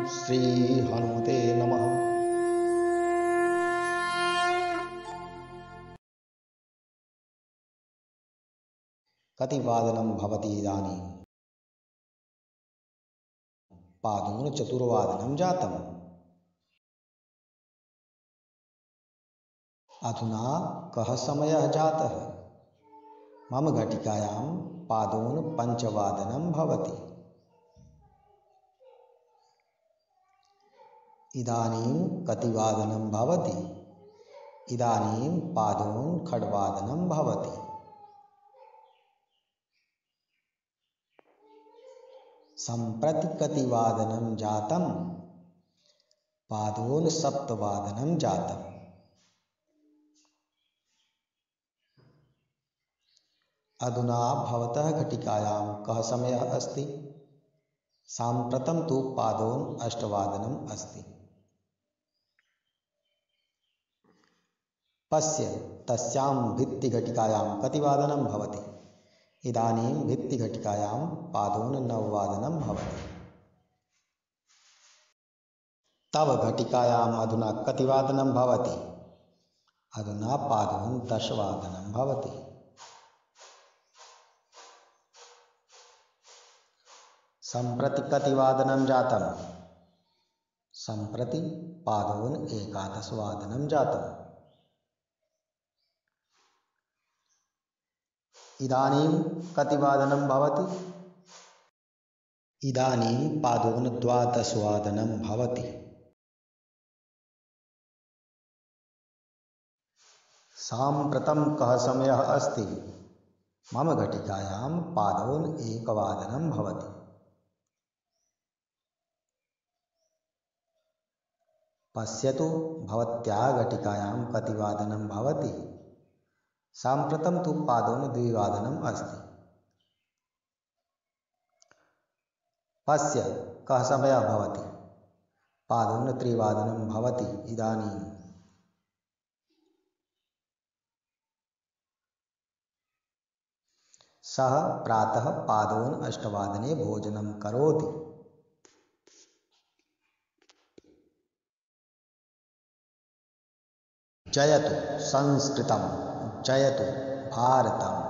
श्री हनुमते नमः। कति वादनं भवति इदानीं? पादोन चतुर्वादनं जातम्। अधुना कः समयः जातः? मम घटिकायां पादोन पञ्चवादनं भवति। इदानीं कति वादनं भवति? इदानीं पादोन षड्वादनं भवति। सम्प्रति कति वादनं जातं? पादोन सप्तवादनं जातम्। अधुना भवतः घटिकायां कः समयः अस्ति? साम्प्रतं तु पादोन अष्टवादनम् अस्ति। पश्य, तस्यां भित्तिघटिकायां कति वादनं भवति? इदानीं भित्तिघटिकायां पादोन नववादनं भवति। तव घटिकायाम् अधुना कति वादनं भवति? अधुना पादोन दशवादनं भवति। सम्प्रति कति वादनं जातं? सम्प्रति पादोन एकादशवादनं जातम्। इदानीं कति वादनं भवति? इदानीं पादोन द्वादशवादनं भवति। साम्प्रतं कः समयः अस्ति? मम घटिकायां पादोन एकवादनं भवति। पश्यतु, भवत्याः घटिकायां कति वादनं भवति? साम्प्रतं तु पादोन द्विवादनम् अस्ति। पश्य, कः समयः भवति? पादोन त्रिवादनं भवति। इदानीं सः प्रातः पादोन अष्टवादने भोजनं करोति। जयतु संस्कृतं, जयतु भारतम्।